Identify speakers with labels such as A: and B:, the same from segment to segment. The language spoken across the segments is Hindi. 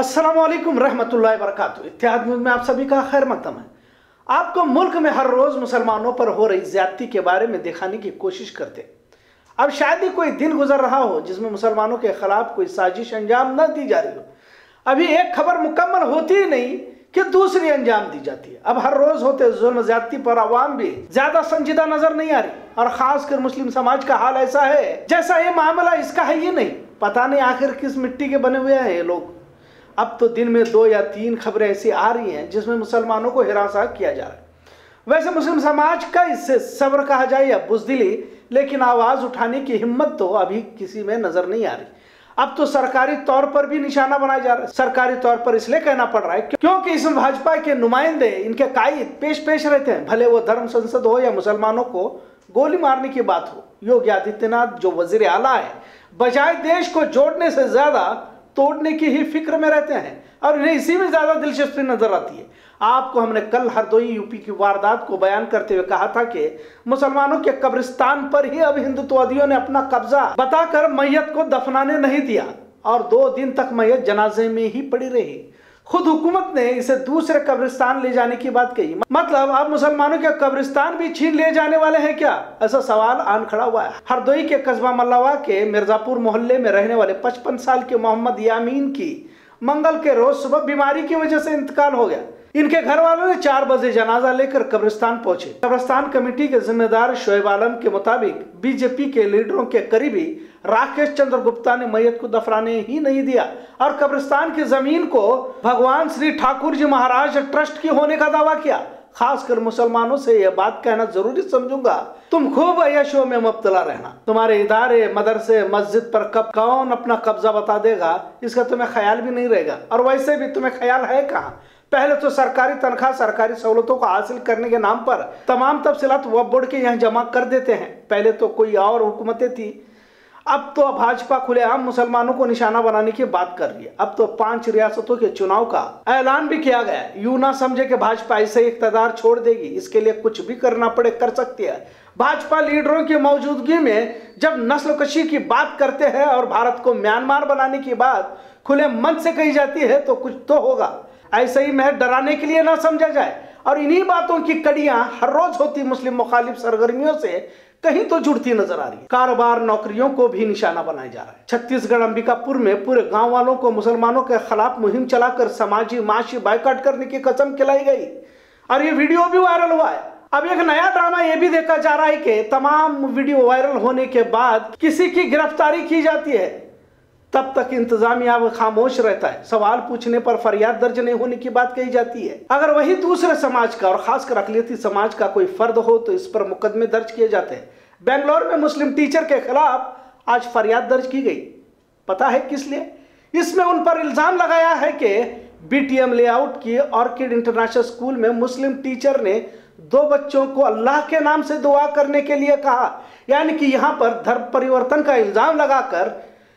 A: अस्सलाम वालेकुम रहमतुल्लाहि व बरकातुहू। इत्तेहाद न्यूज़ में आप सभी का खैर मकदम है। आपको मुल्क में हर रोज मुसलमानों पर हो रही ज्यादती के बारे में दिखाने की कोशिश करते। अब शायद ही कोई दिन गुजर रहा हो जिसमें मुसलमानों के खिलाफ कोई साजिश अंजाम न दी जा रही हो। अभी एक खबर मुकम्मल होती ही नहीं कि दूसरी अंजाम दी जाती है। अब हर रोज होते जुल्म ज्यादती पर आवाम भी ज्यादा संजीदा नजर नहीं आ रही, और खासकर मुस्लिम समाज का हाल ऐसा है जैसा ये मामला इसका है ही नहीं। पता नहीं आखिर किस मिट्टी के बने हुए हैं ये लोग। अब तो दिन में 2 या 3 खबरें ऐसी आ रही हैं जिसमें मुसलमानों को हिरासा किया जा रहा है। वैसे मुस्लिम समाज का इससे सब्र कहा जाए या बुज़दिली, लेकिन आवाज उठाने की हिम्मत तो अभी किसी में नजर नहीं आ रही। अब तो सरकारी तौर पर भी निशाना बनाया जा रहा है। सरकारी तौर पर इसलिए कहना पड़ रहा है क्योंकि इसमें भाजपा के नुमाइंदे, इनके कायद पेश रहते हैं, भले वो धर्म संसद हो या मुसलमानों को गोली मारने की बात हो। योगी आदित्यनाथ जो वजीर आला है, बजाय देश को जोड़ने से ज्यादा तोड़ने की ही फिक्र में रहते हैं, और इन्हें इसी में ज्यादा दिलचस्पी नजर आती है। आपको हमने कल हरदोई यूपी की वारदात को बयान करते हुए कहा था कि मुसलमानों के कब्रिस्तान पर ही अब हिंदुत्ववादियों ने अपना कब्जा बताकर मैयत को दफनाने नहीं दिया, और 2 दिन तक मैयत जनाजे में ही पड़ी रही। खुद हुकूमत ने इसे दूसरे कब्रिस्तान ले जाने की बात कही। मतलब अब मुसलमानों के कब्रिस्तान भी छीन लिए जाने वाले हैं क्या? ऐसा सवाल आन खड़ा हुआ है। हरदोई के कस्बा मल्लावा के मिर्जापुर मोहल्ले में रहने वाले 55 साल के मोहम्मद यामीन की मंगल के रोज सुबह बीमारी की वजह से इंतकाल हो गया। इनके घर वालों ने 4 बजे जनाजा लेकर कब्रिस्तान पहुंचे। कब्रिस्तान कमेटी के जिम्मेदार शोएब आलम के मुताबिक बीजेपी के लीडरों के करीबी राकेश चंद्र गुप्ता ने मैयत को दफनाने ही नहीं दिया, और कब्रिस्तान की जमीन को भगवान श्री ठाकुर जी महाराज ट्रस्ट की होने का दावा किया। खासकर मुसलमानों से यह बात कहना जरूरी समझूंगा, तुम खूब अय्याशों में मुब्तला रहना। तुम्हारे इदारे, मदरसे, मस्जिद पर कब कौन अपना कब्जा बता देगा, इसका तुम्हें ख्याल भी नहीं रहेगा। और वैसे भी तुम्हें ख्याल है कहाँ? पहले तो सरकारी तनख्वाह, सरकारी सहूलतों को हासिल करने के नाम पर तमाम तफसीलात वक्फ बोर्ड के यहाँ जमा कर देते हैं। पहले तो कोई और हुकूमतें थी, अब तो भाजपा खुलेआम मुसलमानों को निशाना बनाने की बात कर रही है। अब तो 5 रियासतों के चुनाव का ऐलान भी किया गया है। यूं ना समझे कि भाजपा ऐसे ही इख्तियार छोड़ देगी, इसके लिए कुछ भी करना पड़े कर सकती है। भाजपा लीडरों की मौजूदगी में जब नस्लकशी की बात करते हैं और भारत को म्यांमार बनाने की बात खुले मन से कही जाती है तो कुछ तो होगा। ऐसे ही महज डराने के लिए ना समझा जाए। और इन्हीं बातों की कड़ियां हर रोज होती मुस्लिम मुखालिफ सरगर्मियों से कहीं तो जुड़ती नजर आ रही है। कारोबार, नौकरियों को भी निशाना बनाया जा रहा है। छत्तीसगढ़ अंबिकापुर में पूरे गांव वालों को मुसलमानों के खिलाफ मुहिम चलाकर समाजी माशी बाइकाट करने की कसम खिलाई गई, और ये वीडियो भी वायरल हुआ है। अब एक नया ड्रामा यह भी देखा जा रहा है कि तमाम वीडियो वायरल होने के बाद किसी की गिरफ्तारी की जाती है, तब तक इंतजामिया खामोश रहता है। सवाल पूछने पर फरियाद दर्ज नहीं होने की बात कही जाती है। अगर वही दूसरे समाज का और खासकर अकलियती समाज का कोई फर्द हो तो इस पर मुकदमे दर्ज किए जाते हैं। बेंगलोर में मुस्लिम टीचर के खिलाफ आज फरियाद दर्ज की गई। पता है किस लिए? इसमें उन पर इल्जाम लगाया है कि बीटीएम लेआउट की ऑर्किड इंटरनेशनल स्कूल में मुस्लिम टीचर ने 2 बच्चों को अल्लाह के नाम से दुआ करने के लिए कहा। यानी कि यहां पर धर्म परिवर्तन का इल्जाम लगाकर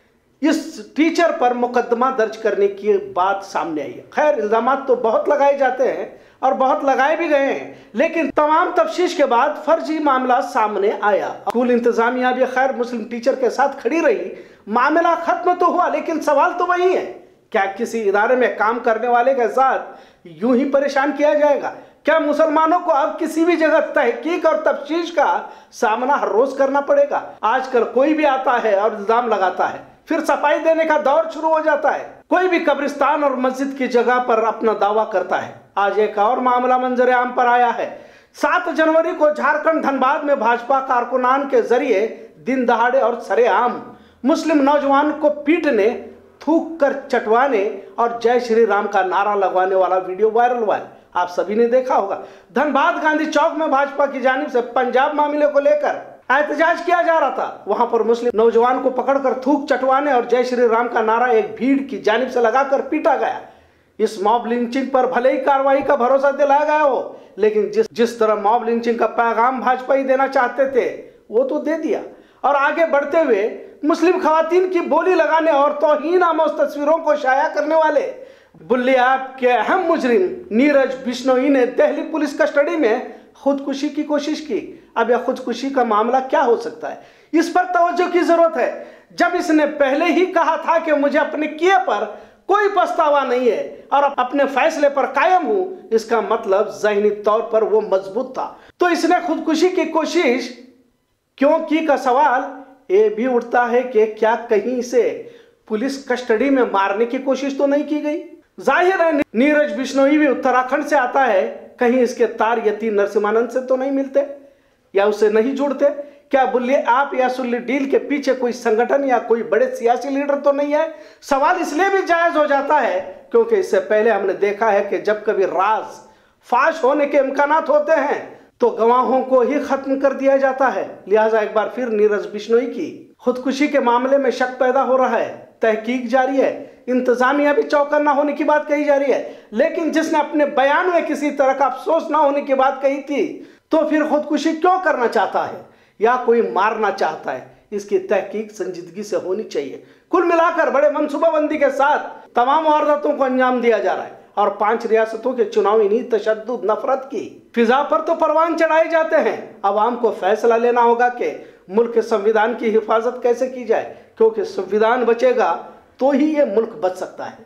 A: इस टीचर पर मुकदमा दर्ज करने की बात सामने आई है। खैर, इल्जामात तो बहुत लगाए जाते हैं और बहुत लगाए भी गए हैं, लेकिन तमाम तफ्तीश के बाद फर्जी मामला सामने आया। स्कूल इंतजामिया भी खैर मुस्लिम टीचर के साथ खड़ी रही। मामला खत्म तो हुआ, लेकिन सवाल तो वही है, क्या किसी इदारे में काम करने वाले के साथ यूं ही परेशान किया जाएगा? क्या मुसलमानों को अब किसी भी जगह तहकीक और तफ्तीश का सामना हर रोज करना पड़ेगा? आजकल कोई भी आता है और इल्जाम लगाता है, फिर सफाई देने का दौर शुरू हो जाता है। कोई भी कब्रिस्तान और मस्जिद की जगह पर अपना दावा करता है। आज एक और मामला मंजर आम पर आया है। 7 जनवरी को झारखंड धनबाद में भाजपा कारकुनान के जरिए दिन दहाड़े और सरेआम मुस्लिम नौजवान को पीटने, थूक कर चटवाने और जय श्री राम का नारा लगवाने वाला वीडियो वायरल हुआ है। आप सभी ने देखा होगा। धनबाद गांधी चौक में भाजपा की जानिब से पंजाब मामले को लेकर एहतजाज किया जा रहा था। वहां पर मुस्लिम नौजवान को पकड़कर थूक चटवाने और जय श्री राम का नारा एक भीड़ की जानिब से लगाकर पीटा गया। इस मॉब लिंचिंग पर भले ही कार्रवाई का भरोसा दिलाया गया हो, लेकिन जिस तरह मॉब लिंचिंग का पैगाम भाजपा ही देना चाहते थे वो तो दे दिया। और आगे बढ़ते हुए मुस्लिम खवातीन की बोली लगाने और तौहीन आमोज तस्वीरों को शाया करने वाले बुल्ली ऐप के अहम मुजरिम नीरज बिश्नोई ने दिल्ली पुलिस कस्टडी में खुदकुशी की कोशिश की। अब यह खुदकुशी का मामला क्या हो सकता है, इस पर तवज्जो की जरूरत है। जब इसने पहले ही कहा था कि मुझे अपने किए पर कोई पछतावा नहीं है और अपने फैसले पर कायम हूं, इसका मतलब ज़हनी तौर पर वो मजबूत था। तो इसने खुदकुशी की कोशिश क्यों की का सवाल ये भी उठता है कि क्या कहीं से पुलिस कस्टडी में मारने की कोशिश तो नहीं की गई। जाहिर है नीरज बिश्नोई भी उत्तराखंड से आता है, कहीं इसके तार यति नरसिम्हानंद से तो नहीं मिलते या उससे नहीं जुड़ते। क्या बुल्ली आप या सुल्ली डील के पीछे कोई संगठन या कोई बड़े सियासी लीडर तो नहीं है। सवाल इसलिए भी जायज हो जाता है क्योंकि इससे पहले हमने देखा है कि जब कभी राज फाश होने के इम्कानात होते हैं तो गवाहों को ही खत्म कर दिया जाता है। लिहाजा एक बार फिर नीरज बिश्नोई की खुदकुशी के मामले में शक पैदा हो रहा है। तहकीक जारी है, इंतजामिया भी चौकन्ना होने की बात कही जा रही है, लेकिन जिसने अपने बयान में किसी तरह का अफसोस ना होने की बात कही थी तो फिर खुदकुशी क्यों करना चाहता है या कोई मारना चाहता है, इसकी तहकीक संजीदगी से होनी चाहिए। कुल मिलाकर बड़े मनसूबाबंदी के साथ तमाम वारदातों को अंजाम दिया जा रहा है और 5 रियासतों के चुनावी नीति तशद्दुद नफरत की फिजा पर तो परवान चढ़ाए जाते हैं। अवाम को फैसला लेना होगा कि मुल्क के संविधान की हिफाजत कैसे की जाए, क्योंकि संविधान बचेगा तो ही ये मुल्क बच सकता है।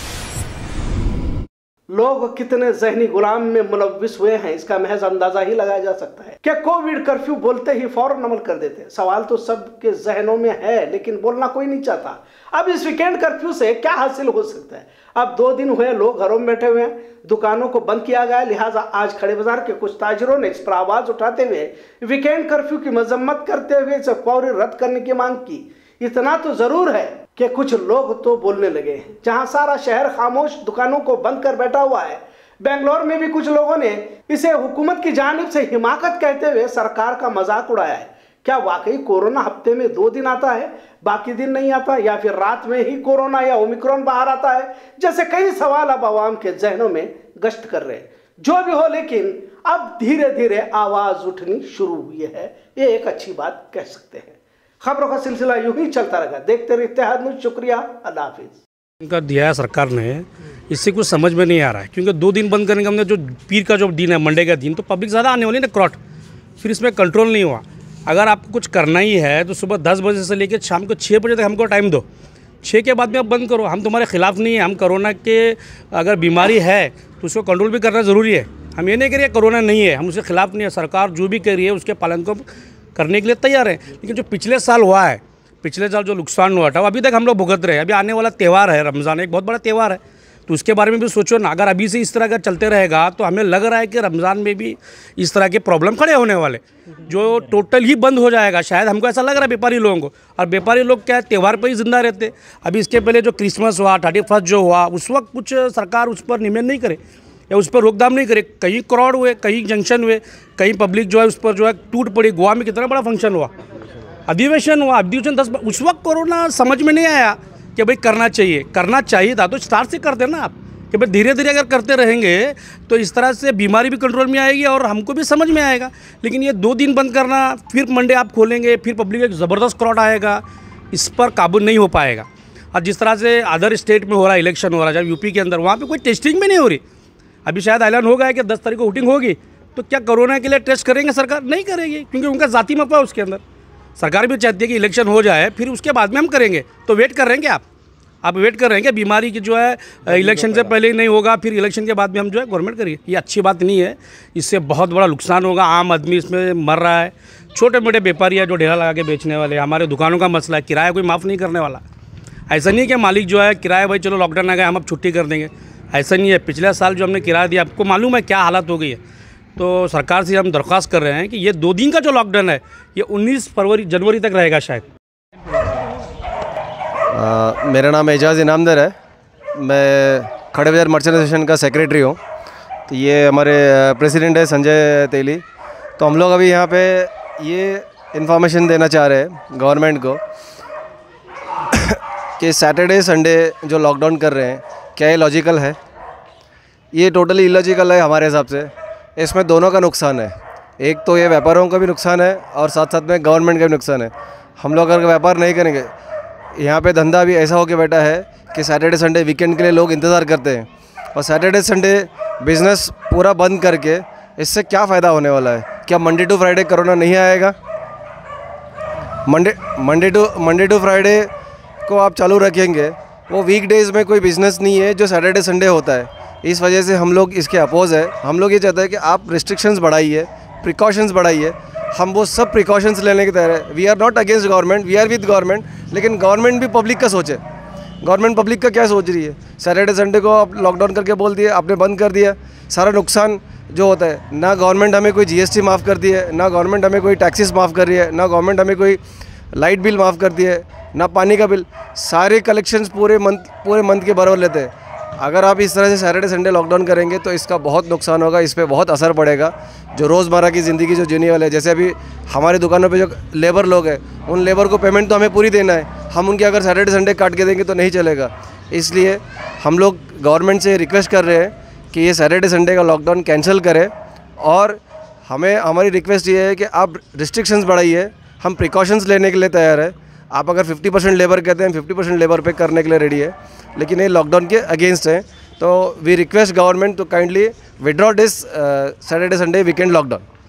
A: लोग कितने जहनी गुलाम में मुलव्विस हुए हैं इसका महज अंदाजा ही लगाया जा सकता है। क्या कोविड कर्फ्यू बोलते ही फौरन अमल कर देते। सवाल तो सबके जहनों में है लेकिन बोलना कोई नहीं चाहता। अब इस वीकेंड कर्फ्यू से क्या हासिल हो सकता है। अब 2 दिन हुए लोग घरों में बैठे हुए हैं, दुकानों को बंद किया गया, लिहाजा आज खड़े बाजार के कुछ ताजिरों ने इस पर आवाज उठाते हुए वीकेंड कर्फ्यू की मजम्मत करते हुए इसे फौरी रद्द करने की मांग की। इतना तो जरूर है कि कुछ लोग तो बोलने लगे हैं। जहां सारा शहर खामोश दुकानों को बंद कर बैठा हुआ है, बेंगलोर में भी कुछ लोगों ने इसे हुकूमत की जानिब से हिमाकत कहते हुए सरकार का मजाक उड़ाया है। क्या वाकई कोरोना हफ्ते में 2 दिन आता है, बाकी दिन नहीं आता, या फिर रात में ही कोरोना या ओमिक्रॉन बाहर आता है, जैसे कई सवाल अब आवाम के जहनों में गश्त कर रहे हैं। जो भी हो, लेकिन अब धीरे धीरे आवाज उठनी शुरू हुई है, ये एक अच्छी बात कह सकते हैं। खबरों का सिलसिला यूं ही चलता रहेगा। देखते रहिए इत्तेहाद न्यूज़। शुक्रिया, अल्लाह हाफिज।
B: इनका दिया है सरकार ने, इससे कुछ समझ में नहीं आ रहा है, क्योंकि 2 दिन बंद करने का हमने जो पीर का जो दिन है, मंडे का दिन, तो पब्लिक ज़्यादा आने वाली ना क्रॉट, फिर इसमें कंट्रोल नहीं हुआ। अगर आपको कुछ करना ही है तो सुबह 10 बजे से लेकर शाम को 6 बजे तक हमको टाइम दो। 6 के बाद में आप बंद करो। हम तुम्हारे खिलाफ नहीं है। हम कोरोना के अगर बीमारी है तो उसको कंट्रोल भी करना ज़रूरी है। हम ये नहीं कह रहे कोरोना नहीं है, हम उसके खिलाफ नहीं है। सरकार जो भी कह रही है उसके पालन को करने के लिए तैयार है। लेकिन जो पिछले साल हुआ है, पिछले साल जो नुकसान हुआ था वो अभी तक हम लोग भुगत रहे हैं। अभी आने वाला त्यौहार है, रमज़ान एक बहुत बड़ा त्यौहार है, तो उसके बारे में भी सोचो ना। अगर अभी से इस तरह का चलते रहेगा तो हमें लग रहा है कि रमज़ान में भी इस तरह के प्रॉब्लम खड़े होने वाले, जो टोटल ही बंद हो जाएगा शायद। हमको ऐसा लग रहा है व्यापारी लोगों को। और व्यापारी लोग क्या है, त्यौहार पर ही जिंदा रहते। अभी इसके पहले जो क्रिसमस हुआ, 31 जो हुआ, उस वक्त कुछ सरकार उस पर नियमन नहीं करे या उस पर रोकथाम नहीं करे। कहीं क्राउड हुए, कहीं जंक्शन हुए, कहीं पब्लिक जो है उस पर जो है टूट पड़ी। गोवा में कितना बड़ा फंक्शन हुआ, अधिवेशन हुआ, अधिवेशन 10। उस वक्त कोरोना समझ में नहीं आया कि भाई करना चाहिए था तो स्टार्ट से करते ना आप, कि भाई धीरे धीरे अगर करते रहेंगे तो इस तरह से बीमारी भी कंट्रोल में आएगी और हमको भी समझ में आएगा। लेकिन ये 2 दिन बंद करना, फिर मंडे आप खोलेंगे, फिर पब्लिक एक ज़बरदस्त क्राउड आएगा, इस पर काबू नहीं हो पाएगा। और जिस तरह से अदर स्टेट में हो रहा है, इलेक्शन हो रहा है, जब यूपी के अंदर, वहाँ पर कोई टेस्टिंग भी नहीं हो रही। अभी शायद ऐलान हो गया है कि 10 तारीख को वोटिंग होगी, तो क्या कोरोना के लिए टेस्ट करेंगे? सरकार नहीं करेगी, क्योंकि उनका ज़ाती मसला है उसके अंदर। सरकार भी चाहती है कि इलेक्शन हो जाए, फिर उसके बाद में हम करेंगे। तो वेट कर रहे हैं क्या आप वेट कर रहे हैं कि बीमारी की जो है इलेक्शन से पहले ही नहीं होगा, फिर इलेक्शन के बाद में हम जो है गवर्नमेंट करिए? ये अच्छी बात नहीं है। इससे बहुत बड़ा नुकसान होगा। आम आदमी इसमें मर रहा है। छोटे मोटे व्यापारी है जो ढेला लगा के बेचने वाले, हमारे दुकानों का मसला है, किराया कोई माफ़ नहीं करने वाला। ऐसा नहीं है कि मालिक जो है किराया, भाई चलो लॉकडाउन आ गया हम अब छुट्टी कर देंगे, ऐसा नहीं है। पिछले साल जो हमने किराया दिया, आपको मालूम है क्या हालत हो गई है। तो सरकार से हम दरख्वास्त कर रहे हैं कि ये 2 दिन का जो लॉकडाउन है ये 19 जनवरी तक रहेगा शायद।
C: मेरा नाम एजाज इनामदार है, मैं खड़े बाजार मर्चेंट एसोसिएशन का सेक्रेटरी हूँ। तो ये हमारे प्रेसिडेंट है संजय तेली। तो हम लोग अभी यहाँ पे ये इन्फॉर्मेशन देना चाह रहे हैं गवर्नमेंट को कि सैटरडे संडे जो लॉकडाउन कर रहे हैं, क्या ये लॉजिकल है? ये टोटली इलॉजिकल है हमारे हिसाब से। इसमें दोनों का नुकसान है। एक तो ये व्यापारियों का भी नुकसान है और साथ साथ में गवर्नमेंट का भी नुकसान है। हम लोग अगर व्यापार नहीं करेंगे, यहाँ पे धंधा भी ऐसा होके बैठा है कि सैटरडे संडे वीकेंड के लिए लोग इंतज़ार करते हैं, और सैटरडे संडे बिज़नेस पूरा बंद करके इससे क्या फ़ायदा होने वाला है? क्या मंडे टू फ्राइडे कोरोना नहीं आएगा? मंडे टू फ्राइडे को आप चालू रखेंगे, वो वीकडेज़ में कोई बिज़नेस नहीं है जो सैटरडे संडे होता है। इस वजह से हम लोग इसके अपोज़ है। हम लोग ये चाहते हैं कि आप रिस्ट्रिक्शंस बढ़ाइए, प्रिकॉशंस बढ़ाइए। हम वो सब प्रिकॉशंस लेने के तैयार है। We are not against government, we are with government, लेकिन गवर्नमेंट भी पब्लिक का सोचे। गवर्नमेंट पब्लिक का क्या सोच रही है? सैटरडे संडे को आप लॉकडाउन करके बोल दिए, आपने बंद कर दिया, सारा नुकसान जो होता है, ना गवर्नमेंट हमें कोई जीएसटी माफ़ कर दी है, ना गवर्नमेंट हमें कोई टैक्सेस माफ़ कर रही है, ना गवर्नमेंट हमें कोई लाइट बिल माफ़ कर दी है, ना पानी का बिल। सारे कलेक्शंस पूरे मंथ के बराबर लेते हैं। अगर आप इस तरह से सैटरडे संडे लॉकडाउन करेंगे तो इसका बहुत नुकसान होगा, इस पर बहुत असर पड़ेगा। जो रोज़मर्रा की ज़िंदगी जो जीने वाले हैं, जैसे अभी हमारी दुकानों पे जो लेबर लोग हैं, उन लेबर को पेमेंट तो हमें पूरी देना है। हम उनकी अगर सैटरडे संडे काट के देंगे तो नहीं चलेगा। इसलिए हम लोग गवर्नमेंट से रिक्वेस्ट कर रहे हैं कि ये सैटरडे संडे का लॉकडाउन कैंसिल करें, और हमारी रिक्वेस्ट ये है कि आप रिस्ट्रिक्शंस बढ़ाइए। हम प्रिकॉशंस लेने के लिए तैयार है। आप अगर 50% लेबर कहते हैं, 50% लेबर पे करने के लिए रेडी है, लेकिन ये लॉकडाउन के अगेंस्ट है। तो we request government to kindly withdraw this Saturday Sunday weekend lockdown.